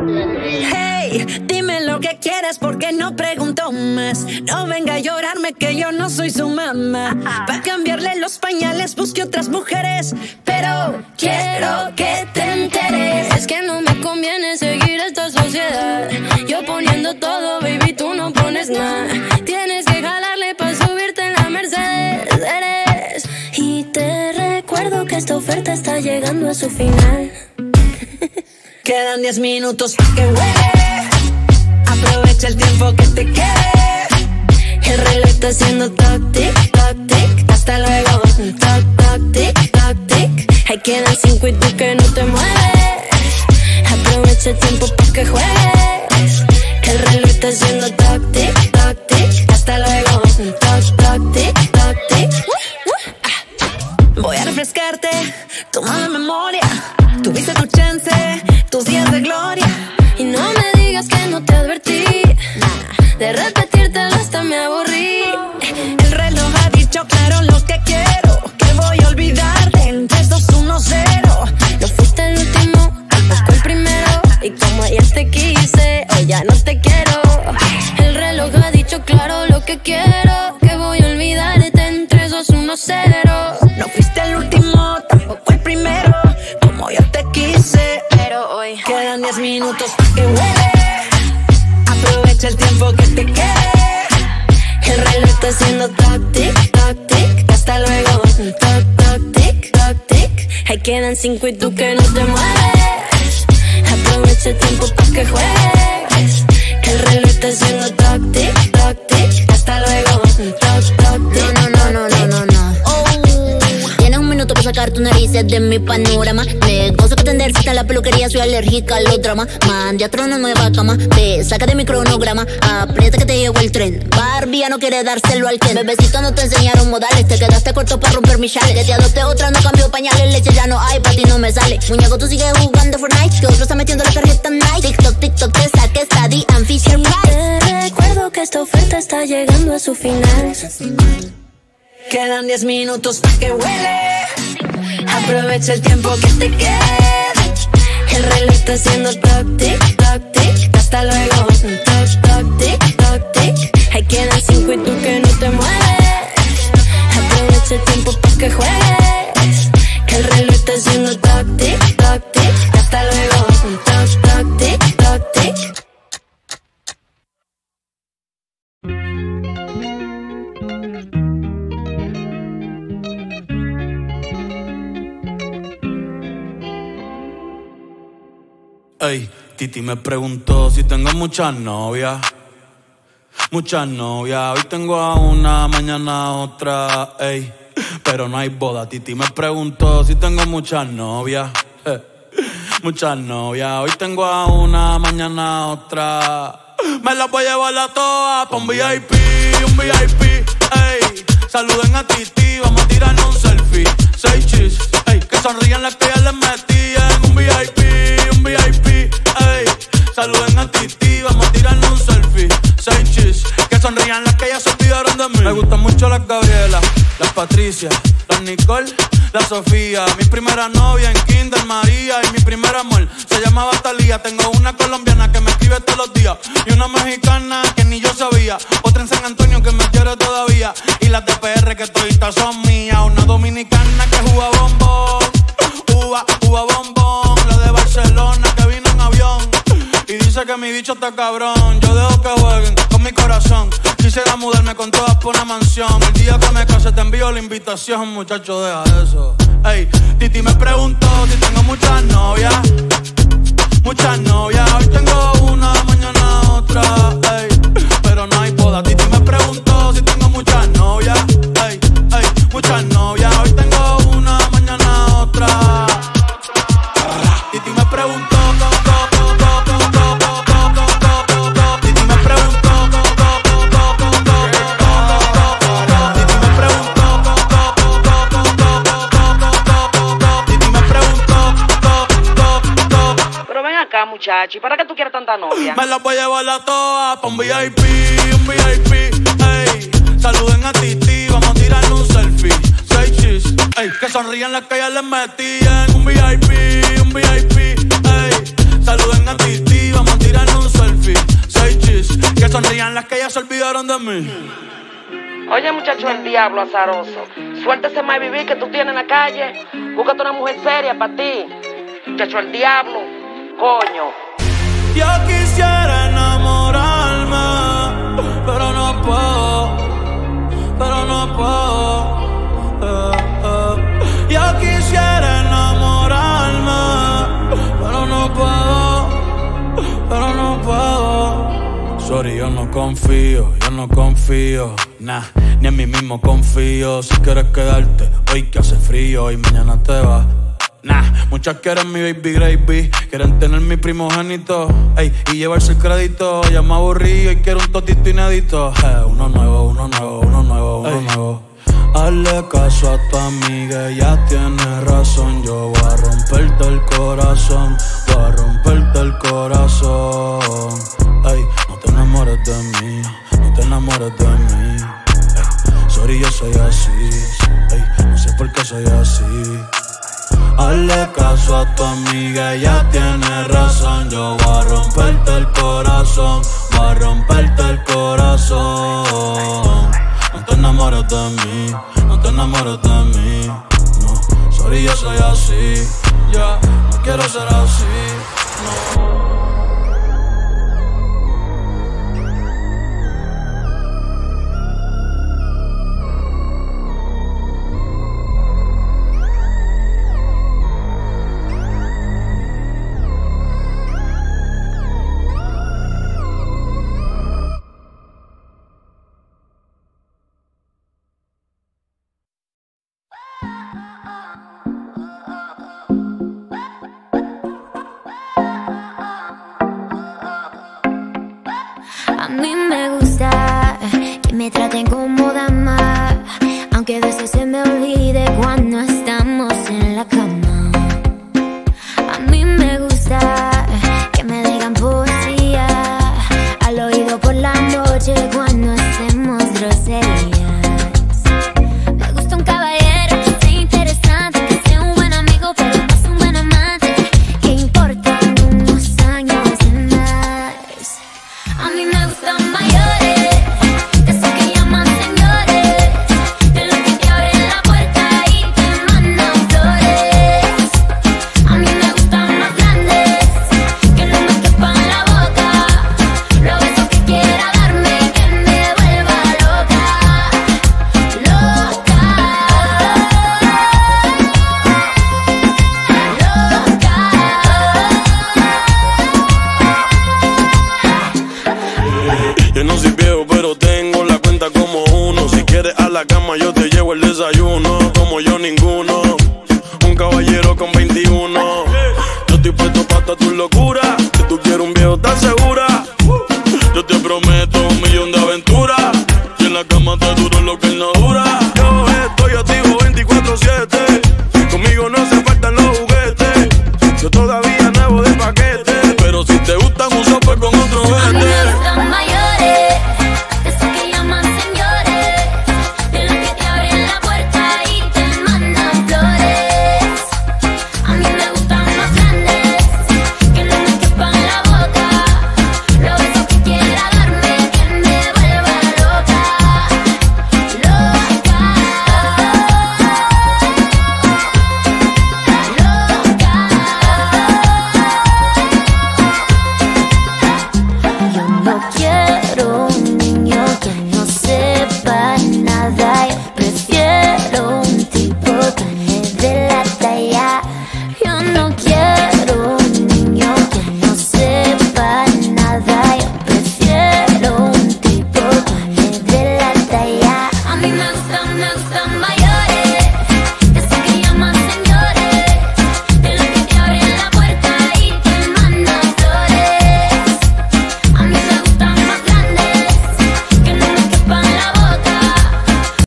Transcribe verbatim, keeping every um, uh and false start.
Hey, dime lo que quieres porque no pregunto más. No venga a llorarme que yo no soy su mamá. Pa' cambiarle los pañales busque otras mujeres, pero quiero que te enteres. Es que no me conviene seguir esta sociedad. Yo poniendo todo, baby, tú no pones nada. Tienes que jalarle pa' subirte en la Mercedes. Eres. Y te recuerdo que esta oferta está llegando a su final. Quedan diez minutos pa' que huele. Aprovecha el tiempo que te quede. El reloj está haciendo toc, tic, toc, tic. Hasta luego. Toc, toc, tic, toc, tic. Ahí quedan cinco y tú que no te mueves. Aprovecha el tiempo pa' que juegues. El reloj está haciendo toc, tic, toc, tic. Hasta luego. Toc, toc, tic, toc, tic. Voy a refrescarte tu mala memoria. Tuviste tu chance, tus días de gloria. Y no me digas que no te advertí. De repetírtelo hasta me aburrí. El reloj ha dicho claro lo que quiero. Que voy a olvidarte en tres, dos, uno, cero. No fuiste el último, tampoco el primero. Y como ayer te quise, hoy ya no te quiero. El reloj ha dicho claro lo que quiero. Que voy a olvidarte en tres, dos, uno, cero. No fuiste el último, tampoco el primero. Como yo te quise, pero hoy quedan diez minutos pa' que huele. Aprovecha el tiempo que te quede. El reloj está haciendo toc, tic, toc, tic. Hasta luego. Toc, toc, tic, toc, tic. Ahí quedan cinco y tú que no te mueves. Aprovecha el tiempo pa' que juegues. El reloj está haciendo toc, tic, toc, tic. Hasta luego. Toc, toc, tic. No, no, no, no, no, no. Oh. Tienes un minuto para sacar tus narices de mi panorama. Negocio que atender, si está en la peluquería, soy alérgica a los dramas. Mande a trono nueva cama, ve, saca de mi cronograma. Aprieta que te llegó el tren. Barbie ya no quiere dárselo al Ken. Bebecito no te enseñaron modales, te quedaste corto para romper mis chales. Que te adopté otra, no cambio pañales, leche ya no hay, pa' ti no me sale. Muñeco, tú sigues jugando Fortnite, que otro está metiendo la tarjeta Nike. TikTok, TikTok, te saque Stady and Fisher Price. Te recuerdo que esta oferta está llegando a su final. Quedan diez minutos pa' que huele. Aprovecha el tiempo que te quede. El reloj está haciendo toc, tic, toc, tic. Hasta luego. Toc, toc, tic, toc, tic. Ahí quedan cinco y tú que no te mueves. Aprovecha el tiempo pa' que juegues. Que el reloj está haciendo toc, tic, toc, tic. Hasta luego. Toc, toc, tic, toc, tic. Ey, Titi me preguntó si tengo muchas novias. Muchas novias, hoy tengo a una, mañana a otra, ey. Pero no hay boda. Titi me preguntó si tengo muchas novias. Eh, muchas novias, hoy tengo a una, mañana a otra. Me las voy a llevar a todas pa' un V I P, un V I P, ey. Saluden a Titi, vamos a tirarnos un selfie. Seis chis, ey. Que sonrían las que ya les metí en un V I P, un V I P, ey. Saluden a Titi, vamos a tirarnos un selfie. Seis chis, que sonrían las que ya se olvidaron de mí. Me gustan mucho las Gabriela, las Patricia, las Nicole, la Sofía. Mi primera novia en Kinder María. Y mi primer amor se llamaba Talía. Tengo una colombiana que me escribe todos los días. Y una mexicana que ni yo sabía. Otra en San Antonio que me quiere todavía. Y las de P R que toditas son mías. Una dominicana que juega bombón. Uva, uva bombón. La de Barcelona que vino en avión. Y dice que mi bicho está cabrón. Yo dejo que jueguen con mi corazón. Quisiera mudarme con todas por una mansión. El día que me case te envío la invitación. Muchacho, deja eso. Ey, Titi me preguntó si tengo muchas novias. Muchas novias. Hoy tengo una, mañana otra. Ey, pero no hay boda. Titi me preguntó si tengo muchas novias. Ey, ey, muchas novias. Hoy tengo una, mañana otra. Titi me preguntó. Muchacho, ¿y para qué tú quieres tanta novia? Me las voy a llevar a todas pa' un V I P, un V I P, ey. Saluden a Titi, vamos a tirarle un selfie. Seis chis, ey. Que sonrían las que ya les metí en un V I P, un V I P, ey. Saluden a Titi, vamos de mí. Oye, muchacho, el diablo azaroso. Suéltese más vivir que tú tienes en la calle. Búscate una mujer seria para ti. Muchacho, el diablo. Coño. Yo quisiera enamorarme, pero no puedo, pero no puedo. Eh, eh. Yo quisiera enamorarme, pero no puedo, pero no puedo. Sorry, yo no confío, yo no confío, nah, ni en mí mismo confío. Si quieres quedarte hoy que hace frío y mañana te vas. Nah, muchas quieren mi baby gravy, quieren tener mi primogénito, ey, y llevarse el crédito. Ya me aburrí y quiero un totito inédito. Eh, uno nuevo, uno nuevo, uno nuevo, uno ey. nuevo. Hazle caso a tu amiga, ella tiene razón. Yo voy a romperte el corazón, voy a romperte el corazón. Ey, no te enamores de mí, no te enamores de mí. Ey, sorry, yo soy así, ey, no sé por qué soy así. Hazle caso a tu amiga, ella tiene razón. Yo voy a romperte el corazón, voy a romperte el corazón. No te enamores de mí, no te enamores de mí. No, sorry, yo soy así, ya, yeah, no quiero ser así, no. A mí me gusta que me traten como dama, aunque a veces se me olvide cuando estamos en la cama. A mí me gusta que me digan poesía al oído por la noche cuando hacemos groserías. Me gusta un caballero que sea interesante, que sea un buen amigo pero no es un buen amante, que importan unos años de más. A mí me gustan mayores, que esos que llaman señores, de los que te abren la puerta y te mandan flores. A mí me gustan más grandes, que no me quepan en la boca, los besos que quiera darme y que me vuelva loca, loca, loca. Yo no soy viejo, pero tengo la cuenta como uno. Si quieres a la cama, yo te llevo el desayuno. Como yo, ninguno.